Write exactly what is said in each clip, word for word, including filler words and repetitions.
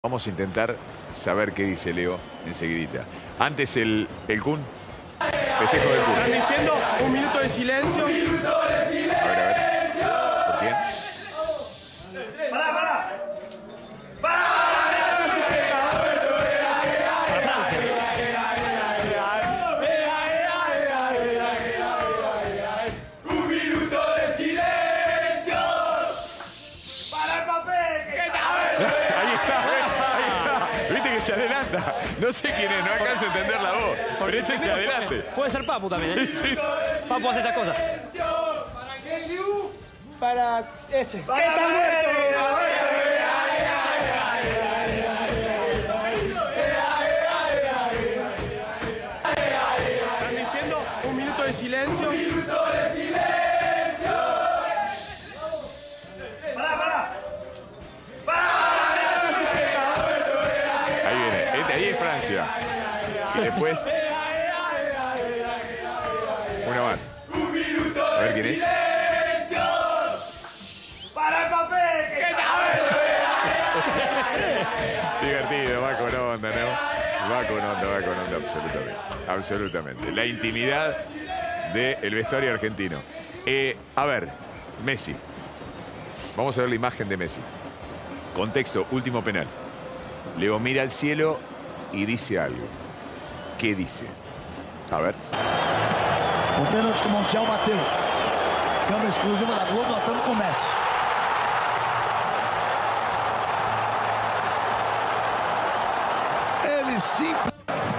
Vamos a intentar saber qué dice Leo enseguidita. Antes el, el Kun. Festejo del Kun. Están diciendo un minuto de silencio. Un minuto de silencio. A ver, a ver. ¿Por quién? ¡Pará, pará! Un minuto de silencio. ¡Para el papel! Ahí está, ahí está. Viste que se adelanta. No sé quién es, no alcanzo a entender la voz. Pero ese se adelante. Puede ser Papu también, ¿eh? Sí, sí, sí. Papu hace esas cosas. Para ese. ¿Qué está muerto? Están diciendo un minuto de silencio. Un minuto de silencio. ¡Pará, pará! Ahí viene. Este, ahí es Francia. Y después. Una más. A ver quién es. ¡Para el papel! Divertido, va con onda, ¿no? Va con onda, va con onda, absolutamente. Absolutamente. La intimidad del vestuario argentino. Eh, a ver, Messi. Vamos a ver la imagen de Messi. Contexto, último penal. Leo mira al cielo y dice algo. ¿Qué dice? A ver. O pênalti que o Montiel bateu. Câmera exclusiva da Globo, notando com o Messi. Ele simplesmente...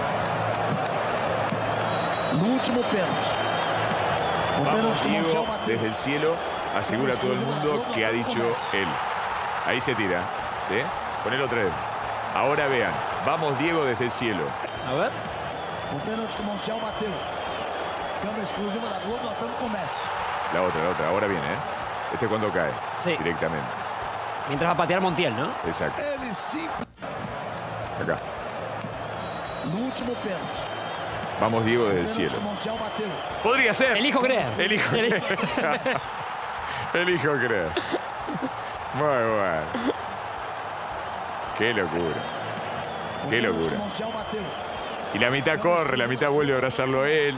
No último pênalti. O Vamos, pênalti que o Montiel Diego, bateu. desde el cielo, asegura a todo el mundo que ha dicho él. Ahí se tira, ¿sí? Ponelo otra vez. Ahora vean. Vamos, Diego, desde el cielo. A ver. O pênalti que o Montiel bateu. Câmera exclusiva da Globo, notando com o Messi. La otra, la otra. Ahora viene, ¿eh? Este es cuando cae. Sí. Directamente. Mientras va a patear Montiel, ¿no? Exacto. Ele simplesmente... Acá. No último pênalti. Vamos, Diego, desde el O pênalti que cielo. o Montiel bateu. Podría ser. Elijo creer. Elijo Elijo- creer. Elijo creer. Muy bueno. Qué locura. O Qué pênalti que o locura. Montiel bateu. Y la mitad corre, la mitad vuelve a abrazarlo a él.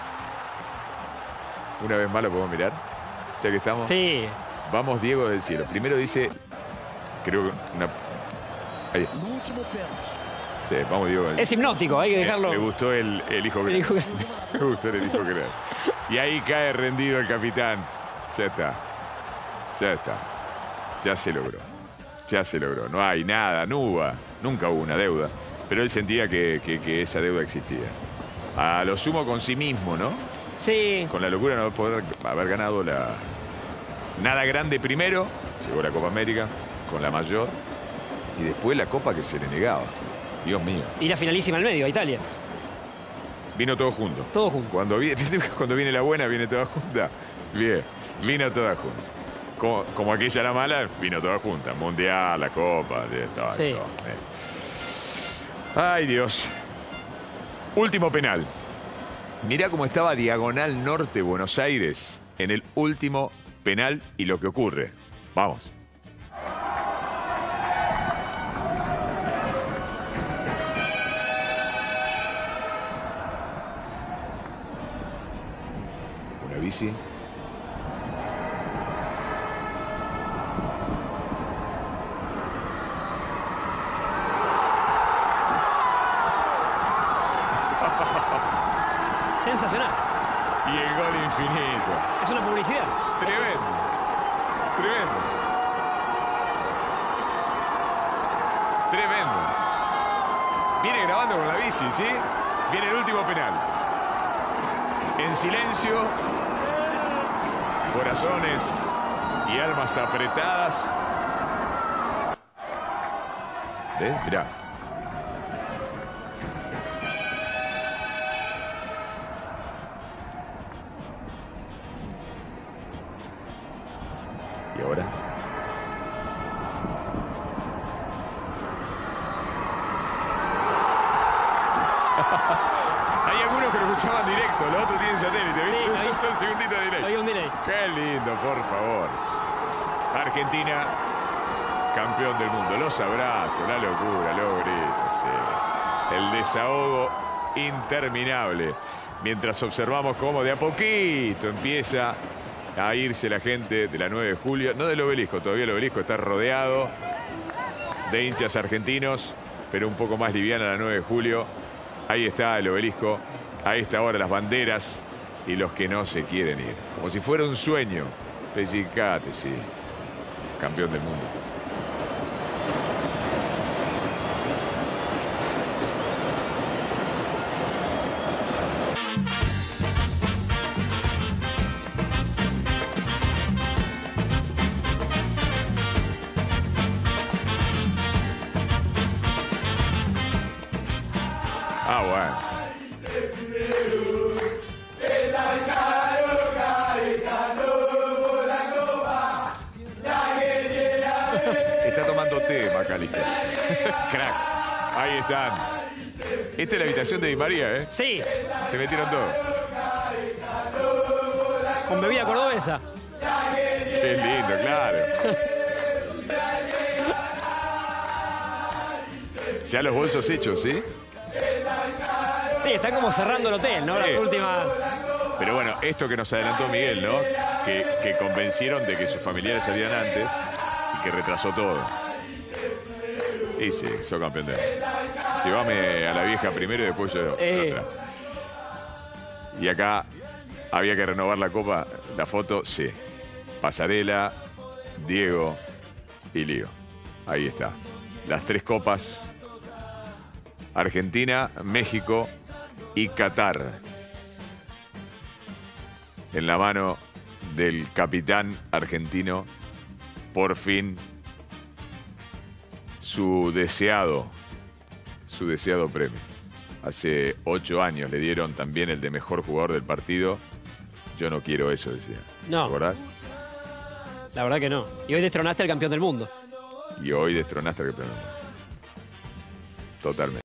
Una vez más lo podemos mirar. Ya que estamos. Sí. Vamos, Diego, del cielo. Primero dice, creo que una... Ahí. No último pênalti. Sí, vamos, Diego. del- Es hipnótico, hay que Eh, dejarlo. Le gustó el, el hijo El creer. hijo Le gustó el hijo creer. Y ahí cae rendido el capitán. Ya está. Ya está. Ya se logró. Ya se logró. No hay nada, no hubo. Nunca hubo una deuda. Pero él sentía que, que- que esa deuda existía. A lo sumo con sí mismo, ¿no? Sí. Con la locura de no poder haber ganado la... Nada grande primero. Llegó la Copa América con la mayor. Y después la Copa que se le negaba. Dios mío. Y la finalísima al medio, a Italia. Vino todo junto. Todo junto. Cuando viene, cuando viene la buena, viene toda junta. Bien, vino toda junta. Como, como aquella la mala, vino toda junta. Mundial, la Copa, de todo, Sí. todo, eh. Ay, Dios. Último penal. Mirá cómo estaba diagonal norte Buenos Aires en el último penal y lo que ocurre. Vamos. Una bici. Sensacional. Y el gol infinito. Es una publicidad. Tremendo. Tremendo. Tremendo. Viene grabando con la bici, ¿sí? Viene el último penal. En silencio. Corazones y almas apretadas. ¿Ves? Mirá. ¿Y ahora? Hay algunos que lo escuchaban directo, los otros tienen satélite, ¿viste? Sí, ahí- Un segundito de delay. Había un delay. Qué lindo, por favor. Argentina campeón del mundo. Los abrazos, la locura, los gritos, sí. El desahogo interminable. Mientras observamos cómo de a poquito empieza a irse la gente de la nueve de julio. No del obelisco, todavía el obelisco está rodeado de hinchas argentinos, pero un poco más liviana la nueve de julio. Ahí está el obelisco. A esta hora las banderas y los que no se quieren ir. Como si fuera un sueño. Pellicate, sí. Campeón del mundo. Ah, bueno. Está tomando té, Macalister. Crack. Ahí están. Esta es la habitación de Di María, ¿eh? Sí, Se metieron todos. con bebida cordobesa. Qué lindo, claro. Ya los bolsos hechos, ¿sí? Sí, están como cerrando el hotel, ¿no? Sí. La última. Pero bueno, esto que nos adelantó Miguel, ¿no? Que, que convencieron de que sus familiares salían antes y que retrasó todo. Y sí, soy campeón de... Llévame a la vieja primero y después yo... Eh. atrás. Y acá había que renovar la copa. La foto, sí. Pasarela, Diego y Lío. Ahí está. Las tres copas. Argentina, México y Qatar. En la mano del capitán argentino, por fin, su deseado, su deseado premio. Hace ocho años le dieron también el de mejor jugador del partido. Yo no quiero eso, decía. No. ¿Te acordás? La verdad que no. Y hoy destronaste al campeón del mundo. Y hoy destronaste al campeón del mundo. Totalmente.